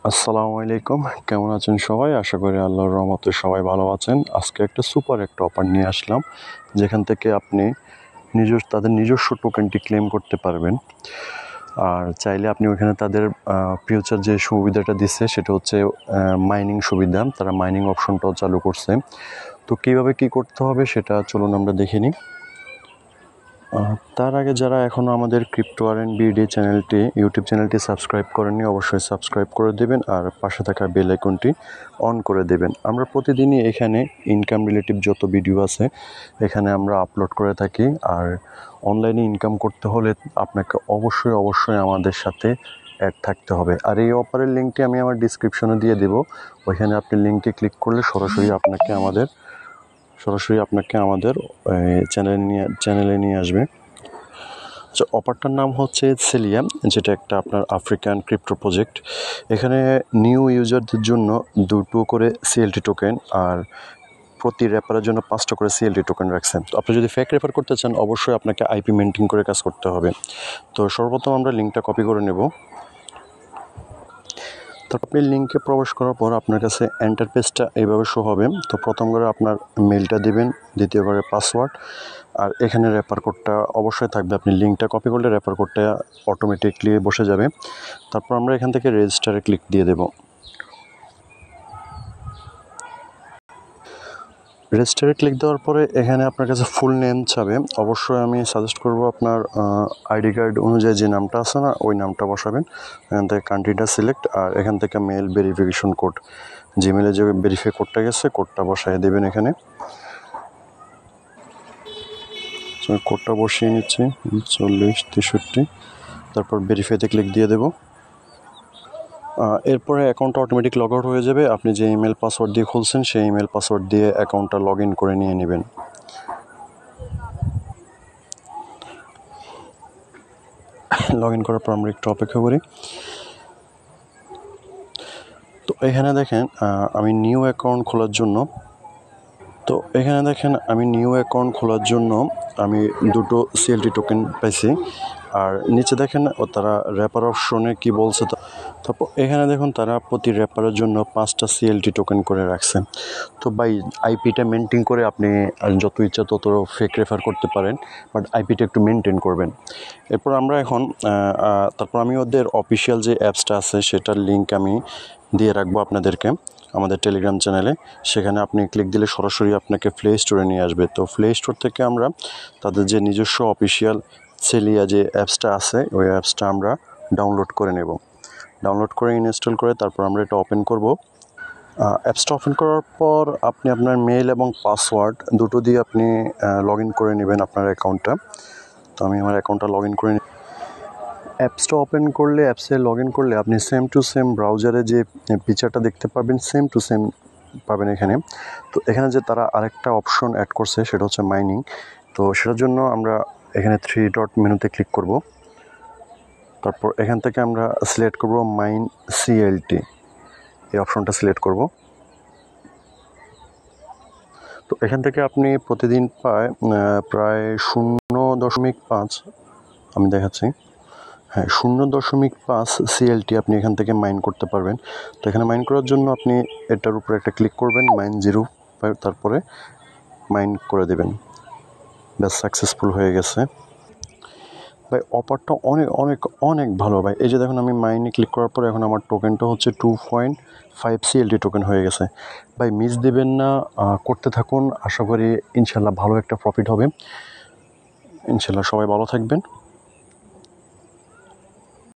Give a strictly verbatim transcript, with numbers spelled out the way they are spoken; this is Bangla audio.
আসসালামু আলাইকুম, কেমন আছেন সবাই? আশা করি আল্লাহর রহমতে সবাই ভালো আছেন। আজকে একটা সুপার একটা অফার নিয়ে আসলাম, যেখান থেকে আপনি নিজস্ব তাদের নিজস্ব টোকেনটি ক্লেম করতে পারবেন। আর চাইলে আপনি ওইখানে তাদের ফিউচার যে সুবিধাটা দিচ্ছে সেটা হচ্ছে মাইনিং সুবিধা। তারা মাইনিং অপশনটাও চালু করছে। তো কীভাবে কী করতে হবে সেটা চলুন আমরা দেখে নিই। তার আগে যারা এখনও আমাদের ক্রিপ্টো আর এন্ড বিডি চ্যানেলটি ইউটিউব চ্যানেলটি সাবস্ক্রাইব করেননি, অবশ্যই সাবস্ক্রাইব করে দেবেন আর পাশে থাকা বেল আইকনটি অন করে দেবেন। আমরা প্রতিদিনই এখানে ইনকাম রিলেটিভ যত ভিডিও আছে এখানে আমরা আপলোড করে থাকি। আর অনলাইনে ইনকাম করতে হলে আপনাকে অবশ্যই অবশ্যই আমাদের সাথে অ্যাড থাকতে হবে। আর এই অফারের লিঙ্কটি আমি আমার ডিসক্রিপশনে দিয়ে দেবো। ওইখানে আপনি লিঙ্কে ক্লিক করলে সরাসরি আপনাকে আমাদের সরাসরি আপনাকে আমাদের চ্যানেলে নিয়ে চ্যানেলে নিয়ে আসবে। আচ্ছা, অফারটার নাম হচ্ছে সেলিয়া, যেটা একটা আপনার আফ্রিকান ক্রিপ্টো প্রজেক্ট। এখানে নিউ ইউজারদের জন্য দুটো করে সিএলটি টোকেন আর প্রতি রেফারের জন্য পাঁচটা করে সিএলটি টোকেন রাখছেন। তো আপনি যদি ফেক রেফার করতে চান অবশ্যই আপনাকে আইপি মেনটেন করে কাজ করতে হবে। তো সর্বপ্রথম আমরা লিঙ্কটা কপি করে নেব। তারপর আপনি লিঙ্কে প্রবেশ করার পর আপনার কাছে এন্টার পেজটা এইভাবে শো হবে। তো প্রথম করে আপনার মেলটা দিবেন, দ্বিতীয় করে পাসওয়ার্ড, আর এখানে রেফার কোডটা অবশ্যই থাকবে। আপনি লিঙ্কটা কপি করলে রেফার কোডটা অটোমেটিকলি বসে যাবে। তারপর আমরা এখান থেকে রেজিস্টারে ক্লিক দিয়ে দেব। রেজিস্টারে ক্লিক দেওয়ার পরে এখানে আপনার কাছে ফুল নেম চাবে। অবশ্যই আমি সাজেস্ট করব আপনার আইডি কার্ড অনুযায়ী যে নামটা আছে না ওই নামটা বসাবেন। এখান থেকে কান্ট্রিটা সিলেক্ট আর এখান থেকে মেল ভেরিফিকেশন কোড, জিমেলে যে ভেরিফাই কোডটা গেছে কোডটা বসাই দেবেন। এখানে কোডটা বসিয়ে নিচ্ছি চল্লিশ তেষট্টি, তারপর ভেরিফাইতে ক্লিক দিয়ে দেব। এরপরে অ্যাকাউন্টটা অটোমেটিক লগ আউট হয়ে যাবে। আপনি যে ইমেল পাসওয়ার্ড দিয়ে খুলছেন সেই ইমেল পাসওয়ার্ড দিয়ে অ্যাকাউন্টটা লগ ইন করে নিয়ে নেবেন। লগ ইন করার পর আমরা একটু অপেক্ষা করি। তো এখানে দেখেন আমি নিউ অ্যাকাউন্ট খোলার জন্য তো এখানে দেখেন আমি নিউ অ্যাকাউন্ট খোলার জন্য আমি দুটো সিএলটি টোকেন পাইছি। আর নিচে দেখেন তারা র্যাপার অপশনে কি বলছে। তারপর এখানে দেখুন তারা প্রতি র্যাপারের জন্য পাঁচটা সিএলটি টোকেন করে রাখছে। তো বাই আইপিটা মেনটেন করে আপনি যত ইচ্ছা তত ফেক রেফার করতে পারেন, বাট আইপিটা একটু মেনটেন করবেন। এরপর আমরা এখন তারপর আমি ওদের অফিসিয়াল যে অ্যাপসটা আছে সেটার লিঙ্ক আমি দিয়ে রাখবো আপনাদেরকে আমাদের টেলিগ্রাম চ্যানেলে। সেখানে আপনি ক্লিক দিলে সরাসরি আপনাকে প্লে স্টোরে নিয়ে আসবে। তো প্লে স্টোর থেকে আমরা তাদের যে নিজস্ব অফিসিয়াল সেলিয়া যে অ্যাপসটা আছে ওই অ্যাপসটা আমরা ডাউনলোড করে নেব। ডাউনলোড করে ইনস্টল করে তারপর আমরা এটা ওপেন করব। অ্যাপসটা ওপেন করার পর আপনি আপনার মেল এবং পাসওয়ার্ড দুটো দিয়ে আপনি লগ ইন করে নেবেন আপনার অ্যাকাউন্টটা। তো আমি আমার অ্যাকাউন্টটা লগ ইন করে নিই। অ্যাপসটা ওপেন করলে অ্যাপসে লগ ইন করলে আপনি সেম টু সেম ব্রাউজারে যে ফিচারটা দেখতে পাবেন সেম টু সেম পাবেন এখানে। তো এখানে যে তারা আরেকটা অপশন অ্যাড করছে সেটা হচ্ছে মাইনিং। তো সেটার জন্য আমরা এখানে থ্রি ডট মেনুতে ক্লিক করব। তারপর এখান থেকে আমরা সিলেক্ট করব মাইন সিএলটি, এই অপশনটা সিলেক্ট করব। তো এখান থেকে আপনি প্রতিদিন পায় প্রায় শূন্য দশমিক পাঁচ আমি দেখাচ্ছি হ্যাঁ শূন্য দশমিক পাঁচ সিএলটি আপনি এখান থেকে মাইন করতে পারবেন। তো এখানে মাইন করার জন্য আপনি এটার উপরে একটা ক্লিক করবেন, মাইন জিরো, তারপরে মাইন করে দেবেন। ব্যাস সাকসেসফুল হয়ে গেছে ভাই। অফারটা অনেক অনেক অনেক ভালো ভাই। এই যে দেখুন আমি মাইনে ক্লিক করার পরে এখন আমার টোকেনটা হচ্ছে two point five CLT token হয়ে গেছে ভাই। মিস দেবেন না, করতে থাকুন। আশা করি ইনশাল্লাহ ভালো একটা প্রফিট হবে। ইনশাল্লাহ সবাই ভালো থাকবেন।